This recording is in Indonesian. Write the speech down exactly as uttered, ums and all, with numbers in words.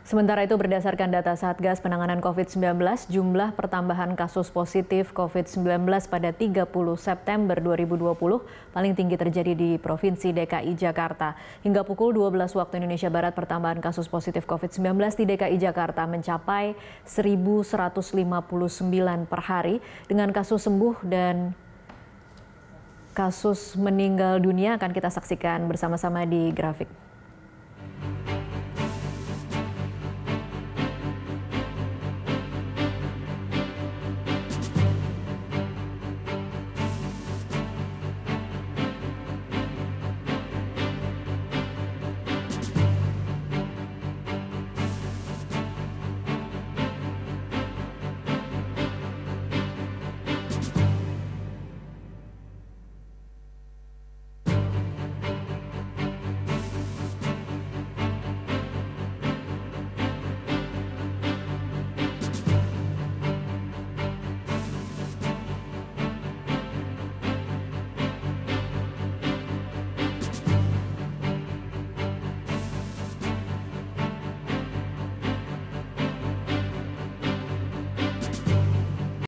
Sementara itu berdasarkan data Satgas Penanganan COVID sembilan belas, jumlah pertambahan kasus positif COVID sembilan belas pada tiga puluh September dua ribu dua puluh paling tinggi terjadi di Provinsi D K I Jakarta. Hingga pukul dua belas waktu Indonesia Barat, pertambahan kasus positif COVID sembilan belas di D K I Jakarta mencapai seribu seratus lima puluh sembilan per hari, dengan kasus sembuh dan kasus meninggal dunia akan kita saksikan bersama-sama di grafik.